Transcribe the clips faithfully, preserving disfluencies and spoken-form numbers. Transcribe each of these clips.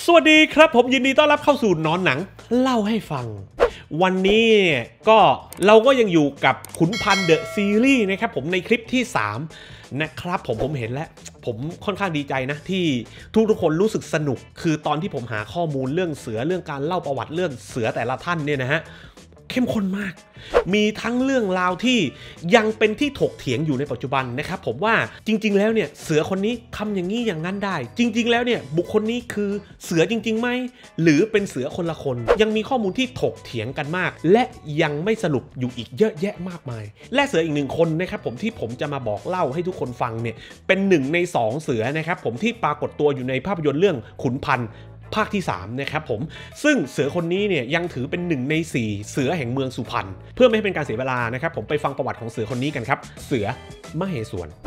สวัสดีครับผมยินดีต้อนรับเข้าสู่นอนหนังเล่าให้ฟังวันนี้ก็เราก็ยังอยู่กับขุนพันธ์เดอะซีรีส์นะครับผมในคลิปที่สามนะครับผมผมเห็นแล้วผมค่อนข้างดีใจนะที่ทุกทุกคนรู้สึกสนุกคือตอนที่ผมหาข้อมูลเรื่องเสือเรื่องการเล่าประวัติเรื่องเสือแต่ละท่านเนี่ยนะฮะเข้มข้นมากมีทั้งเรื่องราวที่ยังเป็นที่ถกเถียงอยู่ในปัจจุบันนะครับผมว่าจริงๆแล้วเนี่ยเสือคนนี้ทำอย่างนี้อย่างนั้นได้จริงๆแล้วเนี่ยบุคคลนี้คือเสือจริงๆไหมหรือเป็นเสือคนละคนยังมีข้อมูลที่ถกเถียงกันมากและยังไม่สรุปอยู่อีกเยอะแยะมากมายและเสืออีกหนึ่งคนนะครับผมที่ผมจะมาบอกเล่าให้ทุกคนฟังเนี่ยเป็นหนึ่งในสองเสือนะครับผมที่ปรากฏตัวอยู่ในภาพยนตร์เรื่องขุนพันธ์ภาคที่สามนะครับผมซึ่งเสือคนนี้เนี่ยยังถือเป็นหนึ่งในสี่เสือแห่งเมืองสุพรรณเพื่อไม่ให้เป็นการเสียเวลานะครับผมไปฟังประวัติของเสือคนนี้กันครับเสือมเหสวน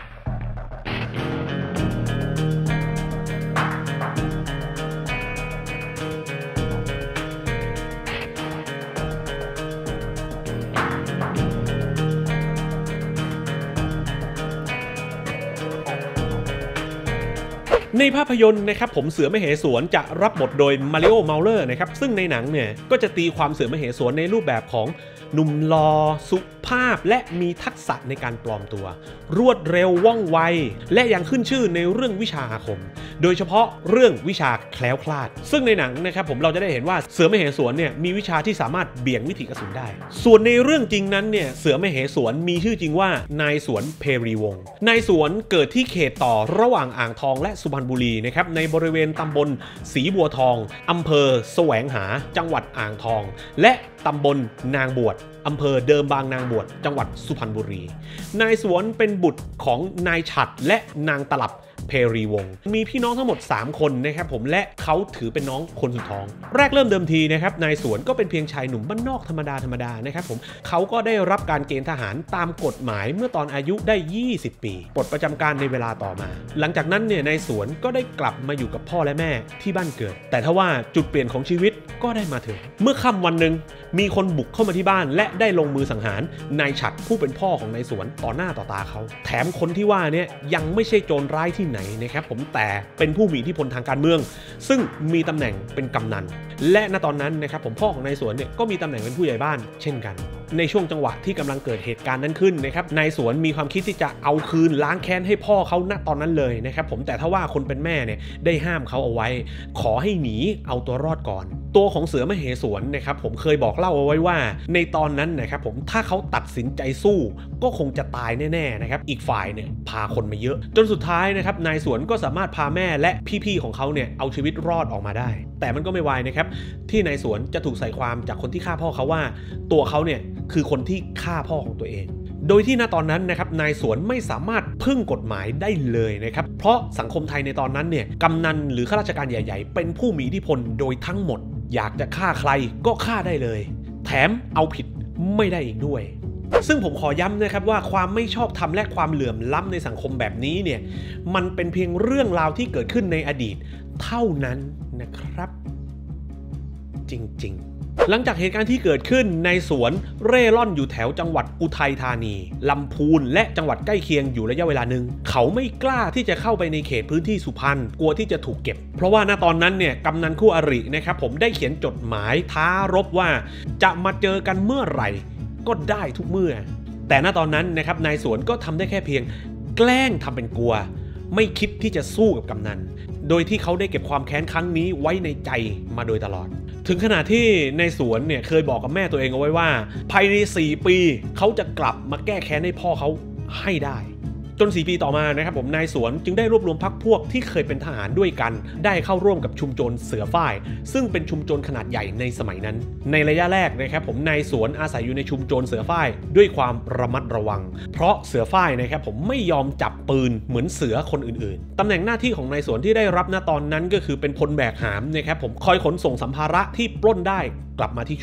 ในภาพยนตร์นะครับผมเสือมเหสวนจะรับบทโดยมาริโอ เมาเลอร์นะครับซึ่งในหนังเนี่ยก็จะตีความเสือมเหสวนในรูปแบบของหนุ่มหล่อสุภาพและมีทักษะในการปลอมตัวรวดเร็วว่องไวและยังขึ้นชื่อในเรื่องวิชาอาคมโดยเฉพาะเรื่องวิชาแคล้วคลาดซึ่งในหนังนะครับผมเราจะได้เห็นว่าเสือมเหสวนเนี่ยมีวิชาที่สามารถเบี่ยงวิถีกระสุนได้ส่วนในเรื่องจริงนั้นเนี่ยเสือมเหสวนมีชื่อจริงว่านายสวนเพรีวงศ์นายสวนเกิดที่เขตต่อระหว่างอ่างทองและสุพรรณบุรีนะครับในบริเวณตำบลศรีบัวทองอำเภอแสวงหาจังหวัดอ่างทองและตำบลนางบวชอำเภอเดิมบางนางบวชจังหวัดสุพรรณบุรีนายสวนเป็นบุตรของนายฉัตรและนางตลับเพรีวงศ์มีพี่น้องทั้งหมดสามคนนะครับผมและเขาถือเป็นน้องคนสุดท้องแรกเริ่มเดิมทีนะครับนายสวนก็เป็นเพียงชายหนุ่มบ้านนอกธรรมดาธรรมดานะครับผมเขาก็ได้รับการเกณฑ์ทหารตามกฎหมายเมื่อตอนอายุได้ยี่สิบปีปลดประจำการในเวลาต่อมาหลังจากนั้นเนี่ยนายสวนก็ได้กลับมาอยู่กับพ่อและแม่ที่บ้านเกิดแต่ทว่าจุดเปลี่ยนของชีวิตก็ได้มาถึงเมื่อค่ำวันหนึ่งมีคนบุกเข้ามาที่บ้านและได้ลงมือสังหารนายฉัตรผู้เป็นพ่อของนายสวนต่อหน้าต่อตาเขาแถมคนที่ว่าเนี่ยยังไม่ใช่โจรร้ายที่ไหนนะครับผมแต่เป็นผู้มีอิทธิพลทางการเมืองซึ่งมีตำแหน่งเป็นกำนันและณตอนนั้นนะครับผมพ่อของนายสวนเนี่ยก็มีตำแหน่งเป็นผู้ใหญ่บ้านเช่นกันในช่วงจังหวะที่กำลังเกิดเหตุการณ์นั้นขึ้นนะครับนายสวนมีความคิดที่จะเอาคืนล้างแค้นให้พ่อเขาณตอนนั้นเลยนะครับผมแต่ถ้าว่าคนเป็นแม่เนี่ยได้ห้ามเขาเอาไว้ขอให้หนีเอาตัวรอดก่อนตัวของเสือมเหสวนนะครับผมเคยบอกเล่าเอาไว้ว่าในตอนนั้นนะครับผมถ้าเขาตัดสินใจสู้ก็คงจะตายแน่ๆนะครับอีกฝ่ายเนี่ยพาคนมาเยอะจนสุดท้ายนะครับนายสวนก็สามารถพาแม่และพี่ๆของเขาเนี่ยเอาชีวิตรอดออกมาได้แต่มันก็ไม่วายนะครับที่นายสวนจะถูกใส่ความจากคนที่ฆ่าพ่อเขาว่าตัวเขาเนี่ยคือคนที่ฆ่าพ่อของตัวเองโดยที่ณตอนนั้นนะครับนายสวนไม่สามารถพึ่งกฎหมายได้เลยนะครับเพราะสังคมไทยในตอนนั้นเนี่ยกำนันหรือข้าราชการใหญ่ๆเป็นผู้มีอิทธิพลโดยทั้งหมดอยากจะฆ่าใครก็ฆ่าได้เลยแถมเอาผิดไม่ได้อีกด้วยซึ่งผมขอย้ำนะครับว่าความไม่ชอบธรรมและความเหลื่อมล้ำในสังคมแบบนี้เนี่ยมันเป็นเพียงเรื่องราวที่เกิดขึ้นในอดีตเท่านั้นนะครับจริงๆหลังจากเหตุการณ์ที่เกิดขึ้นในสวนเร่ร่อนอยู่แถวจังหวัดอุทัยธานีลำพูนและจังหวัดใกล้เคียงอยู่ระยะเวลาหนึ่งเขาไม่กล้าที่จะเข้าไปในเขตพื้นที่สุพรรณกลัวที่จะถูกเก็บเพราะว่าณตอนนั้นเนี่ยกำนันคู่อรินะครับผมได้เขียนจดหมายท้ารบว่าจะมาเจอกันเมื่อไหร่ก็ได้ทุกเมื่อแต่ณตอนนั้นนะครับนายสวนก็ทำได้แค่เพียงแกล้งทำเป็นกลัวไม่คิดที่จะสู้กับกำนันโดยที่เขาได้เก็บความแค้นครั้งนี้ไว้ในใจมาโดยตลอดถึงขนาดที่ในสวนเนี่ยเคยบอกกับแม่ตัวเองเอาไว้ว่าภายในสี่ปีเขาจะกลับมาแก้แค้นให้พ่อเขาให้ได้จนสี่ปีต่อมานะครับผมนายสวนจึงได้รวบรวมพรรคพวกที่เคยเป็นทหารด้วยกันได้เข้าร่วมกับชุมชนเสือฝ้ายซึ่งเป็นชุมชนขนาดใหญ่ในสมัยนั้นในระยะแรกนะครับผมนายสวนอาศัยอยู่ในชุมชนเสือฝ้ายด้วยความระมัดระวังเพราะเสือฝ้ายนะครับผมไม่ยอมจับปืนเหมือนเสือคนอื่นๆตำแหน่งหน้าที่ของนายสวนที่ได้รับณตอนนั้นก็คือเป็นพลแบกหามนะครับผมคอยขนส่งสัมภาระที่ปล้นได้กลับมาที่ชุม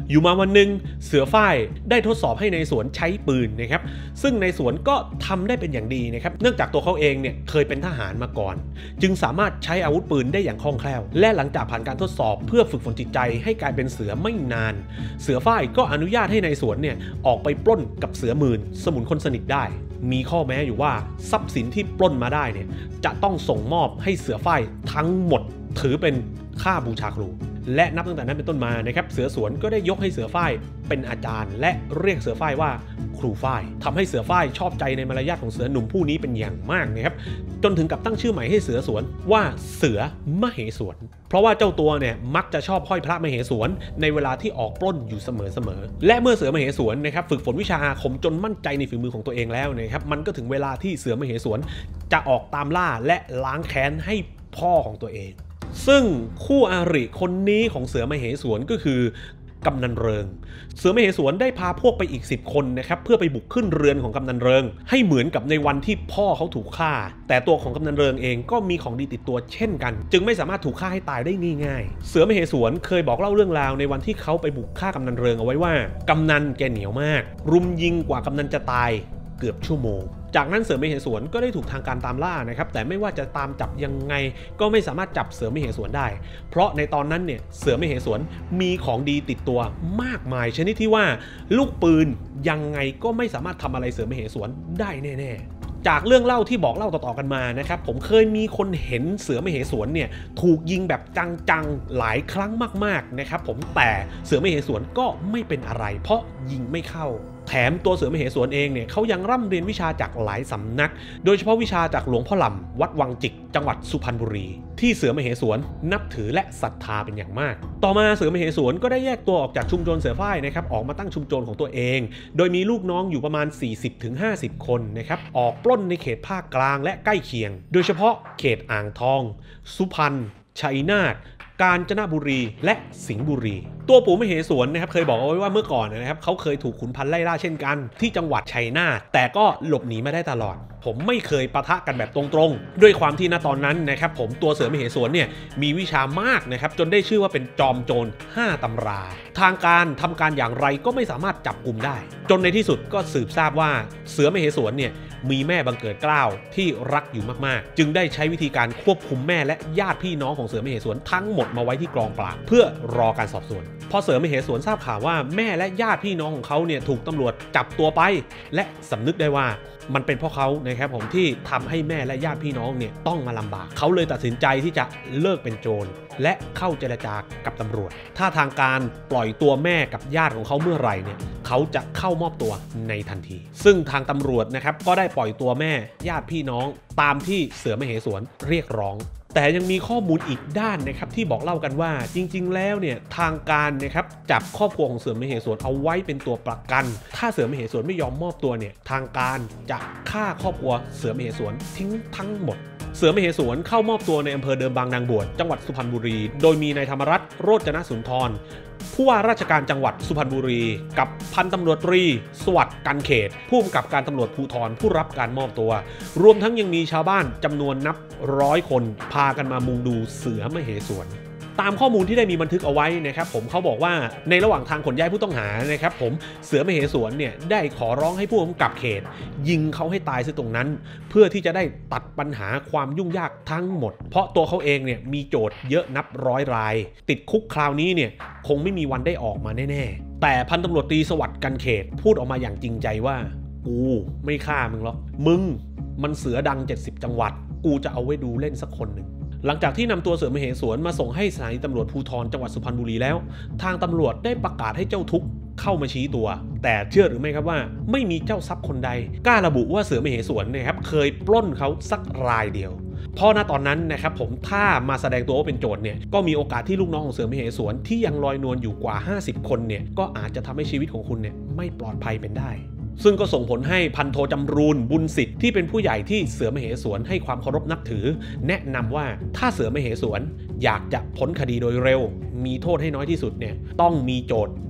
อยู่มาวันหนึ่งเสือฝ้ายได้ทดสอบให้ในสวนใช้ปืนนะครับซึ่งในสวนก็ทำได้เป็นอย่างดีนะครับเนื่องจากตัวเขาเองเนี่ยเคยเป็นทหารมาก่อนจึงสามารถใช้อาวุธปืนได้อย่างคล่องแคล่วและหลังจากผ่านการทดสอบเพื่อฝึกฝนจิตใจให้กลายเป็นเสือไม่นานเสือฝ้ายก็อนุญาตให้ในสวนเนี่ยออกไปปล้นกับเสือหมื่นสมุนคนสนิทได้มีข้อแม้อยู่ว่าทรัพย์สินที่ปล้นมาได้เนี่ยจะต้องส่งมอบให้เสือฝ้ายทั้งหมดถือเป็นค่าบูชาครูและนับตั้งแต่นั้นเป็นต้นมานะครับเสือสวนก็ได้ยกให้เสือฝ้ายเป็นอาจารย์และเรียกเสือฝ้ายว่าครูฝ้ายทำให้เสือฝ้ายชอบใจในมารยาทของเสือหนุ่มผู้นี้เป็นอย่างมากนะครับจนถึงกับตั้งชื่อใหม่ให้เสือสวนว่าเสือมเหสวนเพราะว่าเจ้าตัวเนี่ยมักจะชอบห้อยพระมเหสวนในเวลาที่ออกปล้นอยู่เสมอๆและเมื่อเสือมเหสวนนะครับฝึกฝนวิชาอาคมจนมั่นใจในฝีมือของตัวเองแล้วนะครับมันก็ถึงเวลาที่เสือมเหสวนจะออกตามล่าและล้างแค้นให้พ่อของตัวเองซึ่งคู่อาริคนนี้ของเสือมเหสวนก็คือกำนันเริงเสือมเหสวนได้พาพวกไปอีกสิบคนนะครับเพื่อไปบุกขึ้นเรือนของกำนันเริงให้เหมือนกับในวันที่พ่อเขาถูกฆ่าแต่ตัวของกำนันเริงเองก็มีของดีติดตัวเช่นกันจึงไม่สามารถถูกฆ่าให้ตายได้ง่ายๆเสือมเหสวนเคยบอกเล่าเรื่องราวในวันที่เขาไปบุกฆ่ากำนันเริงเอาไว้ว่ากำนันแกเหนียวมากรุมยิงกว่ากำนันจะตายเกือบชั่วโมงจากนั้นเสือมเหสวนก็ได้ถูกทางการตามล่านะครับแต่ไม่ว่าจะตามจับยังไงก็ไม่สามารถจับเสือมเหสวนได้เพราะในตอนนั้นเนี่ยเสือมเหสวนมีของดีติดตัวมากมายชนิดที่ว่าลูกปืนยังไงก็ไม่สามารถทำอะไรเสือมเหสวนได้แน่ๆจากเรื่องเล่าที่บอกเล่าต่อๆกันมานะครับผมเคยมีคนเห็นเสือมเหสวนเนี่ยถูกยิงแบบจังๆหลายครั้งมากๆนะครับผมแต่เสือมเหสวนก็ไม่เป็นอะไรเพราะยิงไม่เข้าแถมตัวเสือมเหสวนเองเนี่ยเขายังร่ำเรียนวิชาจากหลายสำนักโดยเฉพาะวิชาจากหลวงพ่อหล่ำวัดวังจิกจังหวัดสุพรรณบุรีที่เสือมเหสวนนับถือและศรัทธาเป็นอย่างมากต่อมาเสือมเหสวนก็ได้แยกตัวออกจากชุมชนเสือฝ้ายนะครับออกมาตั้งชุมชนของตัวเองโดยมีลูกน้องอยู่ประมาณ สี่สิบถึงห้าสิบ คนนะครับออกปล้นในเขตภาคกลางและใกล้เคียงโดยเฉพาะเขตอ่างทองสุพรรณชัยนาทกาญจนบุรีและสิงห์บุรีตัวปู่มเหสวนนะครับเคยบอกเอาไว้ว่าเมื่อก่อนนะครับเขาเคยถูกขุนพันธ์ไล่ล่าเช่นกันที่จังหวัดชัยนาทแต่ก็หลบหนีมาได้ตลอดผมไม่เคยปะทะกันแบบตรงๆด้วยความที่ณตอนนั้นนะครับผมตัวเสือมเหสวนเนี่ยมีวิชามากนะครับจนได้ชื่อว่าเป็นจอมโจรห้าตำราทางการทำการอย่างไรก็ไม่สามารถจับกุมได้จนในที่สุดก็สืบทราบว่าเสือมเหสวนเนี่ยมีแม่บังเกิดเกล้าที่รักอยู่มากๆจึงได้ใช้วิธีการควบคุมแม่และญาติพี่น้องของเสือมเหสวนทั้งหมดมาไว้ที่กองปราบเพื่อรอการสอบสวนพอเสือมเหสวนทราบข่าวว่าแม่และญาติพี่น้องของเขาเนี่ยถูกตำรวจจับตัวไปและสำนึกได้ว่ามันเป็นเพราะเขานะครับผมที่ทำให้แม่และญาติพี่น้องเนี่ยต้องมาลำบากเขาเลยตัดสินใจที่จะเลิกเป็นโจรและเข้าเจรจากับตำรวจถ้าทางการปล่อยตัวแม่กับญาติของเขาเมื่อไหร่เนี่ยเขาจะเข้ามอบตัวในทันทีซึ่งทางตำรวจนะครับก็ได้ปล่อยตัวแม่ญาติพี่น้องตามที่เสือมเหสวนเรียกร้องแต่ยังมีข้อมูลอีกด้านนะครับที่บอกเล่ากันว่าจริงๆแล้วเนี่ยทางการนะครับจับครอบครัวของเสือมเหสวนเอาไว้เป็นตัวประกันถ้าเสือมเหสวนไม่ยอมมอบตัวเนี่ยทางการจะฆ่าครอบครัวเสือมเหสวนทิ้งทั้งหมดเสือมเหสวนเข้ามอบตัวในอำเภอเดิมบางนางบวชจังหวัดสุพรรณบุรีโดยมีนายธรรมรัตน์โรจนสุนทรผู้ว่าราชการจังหวัดสุพรรณบุรีกับพันตำรวจตรีสวัสดิ์กันเขตผู้กำกับการตำรวจภูธรผู้รับการมอบตัวรวมทั้งยังมีชาวบ้านจำนวนนับร้อยคนพากันมามุงดูเสือมเหสวนตามข้อมูลที่ได้มีบันทึกเอาไว้นะครับผมเขาบอกว่าในระหว่างทางขนย้ายผู้ต้องหานะครับผมเสือมเหสวนเนี่ยได้ขอร้องให้ผู้กำกับเขตยิงเขาให้ตายซะตรงนั้นเพื่อที่จะได้ตัดปัญหาความยุ่งยากทั้งหมดเพราะตัวเขาเองเนี่ยมีโจทย์เยอะนับร้อยรายติดคุกคราวนี้เนี่ยคงไม่มีวันได้ออกมาแน่ๆแต่พันตำรวจตรีสวัสดิ์กันเขตพูดออกมาอย่างจริงใจว่ากูไม่ฆ่ามึงหรอกมึงมันเสือดังเจ็ดสิบจังหวัดกูจะเอาไว้ดูเล่นสักคนหนึ่งหลังจากที่นำตัวเสือมเหสวนมาส่งให้สถานีตำรวจภูธรจังหวัดสุพรรณบุรีแล้วทางตำรวจได้ประกาศให้เจ้าทุกข์เข้ามาชี้ตัวแต่เชื่อหรือไม่ครับว่าไม่มีเจ้าทรัพย์คนใดกล้าระบุว่าเสือมเหสวนนะครับเคยปล้นเขาสักรายเดียวเพราะณตอนนั้นนะครับผมถ้ามาแสดงตัวว่าเป็นโจรเนี่ยก็มีโอกาสที่ลูกน้องของเสือมเหสวนที่ยังลอยนวลอยู่กว่าห้าสิบคนเนี่ยก็อาจจะทำให้ชีวิตของคุณเนี่ยไม่ปลอดภัยเป็นได้ซึ่งก็ส่งผลให้พันโทจำรูนบุญสิทธิ์ที่เป็นผู้ใหญ่ที่เสือมเหสวนให้ความเคารพนับถือแนะนำว่าถ้าเสือมเหสวนอยากจะพ้นคดีโดยเร็วมีโทษให้น้อยที่สุดเนี่ยต้องมีโจทย์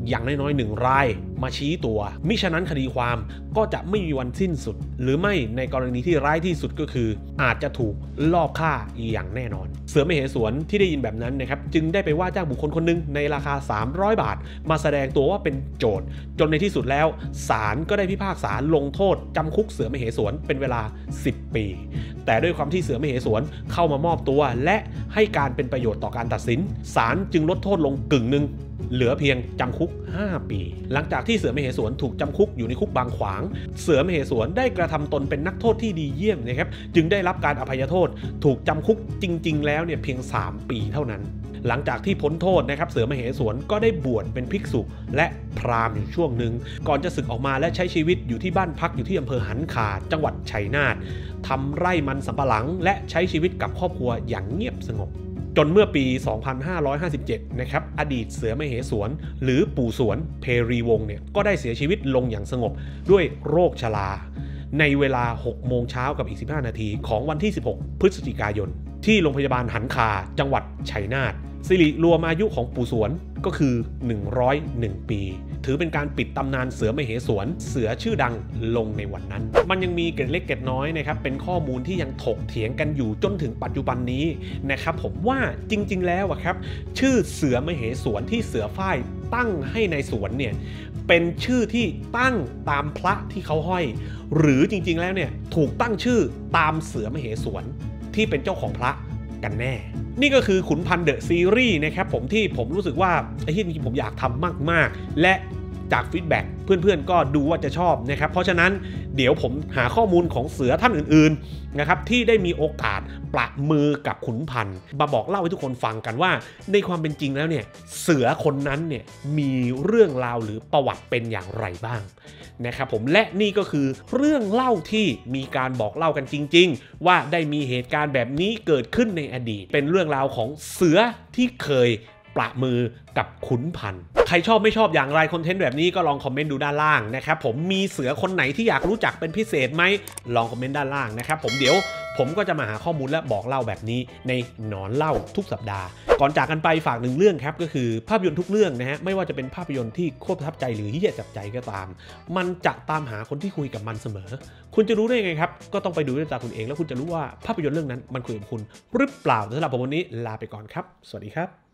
อย่างน้อยๆหนึ่งรายมาชี้ตัวมิฉะนั้นคดีความก็จะไม่มีวันสิ้นสุดหรือไม่ในกรณีที่ร้ายที่สุดก็คืออาจจะถูกลอบฆ่าอย่างแน่นอนเสือมเหสวนที่ได้ยินแบบนั้นนะครับจึงได้ไปว่าจ้างบุคคลคนหนึ่งในราคาสามร้อยบาทมาแสดงตัวว่าเป็นโจทย์จนในที่สุดแล้วศาลก็ได้พิพากษาลงโทษจำคุกเสือมเหสวนเป็นเวลาสิบปีแต่ด้วยความที่เสือมเหสวนเข้ามามอบตัวและให้การเป็นประโยชน์ต่อการตัดสินศาลจึงลดโทษลงกึ่งหนึ่งเหลือเพียงจำคุกห้าปีหลังจากที่เสือมเหสวนถูกจำคุกอยู่ในคุกบางขวางเสือมเหสวนได้กระทำตนเป็นนักโทษที่ดีเยี่ยมนะครับจึงได้รับการอภัยโทษถูกจำคุกจริงๆแล้วเนี่ยเพียงสามปีเท่านั้นหลังจากที่พ้นโทษนะครับเสือมเหสวนก็ได้บวชเป็นภิกษุและพราหมณ์อยู่ช่วงหนึ่งก่อนจะสึกออกมาและใช้ชีวิตอยู่ที่บ้านพักอยู่ที่อำเภอหันคาจังหวัดชัยนาททำไร่มันสำปะหลังและใช้ชีวิตกับครอบครัวอย่างเงียบสงบจนเมื่อปี สองพันห้าร้อยห้าสิบเจ็ด นะครับอดีตเสือมเหสวนหรือปู่สวนเพรีวงศ์เนี่ยก็ได้เสียชีวิตลงอย่างสงบด้วยโรคชราในเวลา หกโมงเช้ากับอีกสิบห้านาทีของวันที่ สิบหก พฤศจิกายนที่โรงพยาบาลหันคาจังหวัดชัยนาทสิริรวมอายุของปู่สวนก็คือหนึ่งร้อยเอ็ดปีถือเป็นการปิดตำนานเสือมเหสวนเสือชื่อดังลงในวันนั้นมันยังมีเกร็ดเล็กเกร็ดน้อยนะครับเป็นข้อมูลที่ยังถกเถียงกันอยู่จนถึงปัจจุบันนี้นะครับผมว่าจริงๆแล้วอะครับชื่อเสือมเหสวนที่เสือฝ้ายตั้งให้ในสวนเนี่ยเป็นชื่อที่ตั้งตามพระที่เขาห้อยหรือจริงๆแล้วเนี่ยถูกตั้งชื่อตามเสือมเหสวนที่เป็นเจ้าของพระกันแน่นี่ก็คือขุนพันธ์เดอะซีรีส์นะครับผมที่ผมรู้สึกว่าไอ้ที่จริงๆผมอยากทำมากๆและจากฟีดแบ็กเพื่อนๆก็ดูว่าจะชอบนะครับเพราะฉะนั้นเดี๋ยวผมหาข้อมูลของเสือท่านอื่นๆนะครับที่ได้มีโอกาสประมือกับขุนพันธ์มาบอกเล่าให้ทุกคนฟังกันว่าในความเป็นจริงแล้วเนี่ยเสือคนนั้นเนี่ยมีเรื่องราวหรือประวัติเป็นอย่างไรบ้างนะครับผมและนี่ก็คือเรื่องเล่าที่มีการบอกเล่ากันจริงๆว่าได้มีเหตุการณ์แบบนี้เกิดขึ้นในอดีตเป็นเรื่องราวของเสือที่เคยประมือกับขุนพันธ์ใครชอบไม่ชอบอย่างไรคอนเทนต์แบบนี้ก็ลองคอมเมนต์ดูด้านล่างนะครับผมมีเสือคนไหนที่อยากรู้จักเป็นพิเศษไหมลองคอมเมนต์ด้านล่างนะครับผมเดี๋ยวผมก็จะมาหาข้อมูลและบอกเล่าแบบนี้ในหนอนเล่าทุกสัปดาห์ก่อนจากกันไปฝากหนึ่งเรื่องครับก็คือภาพยนตร์ทุกเรื่องนะฮะไม่ว่าจะเป็นภาพยนตร์ที่โคตรประทับใจหรือเหี้ยจับใจก็ตามมันจะตามหาคนที่คุยกับมันเสมอคุณจะรู้ได้ไงครับก็ต้องไปดูด้วยตาคุณเองแล้วคุณจะรู้ว่าภาพยนตร์เรื่องนั้นมันคุยกับคุณหรือเปล่าสำหรับผมวันนี้ลาไปก่อนครับสวัสดีครับ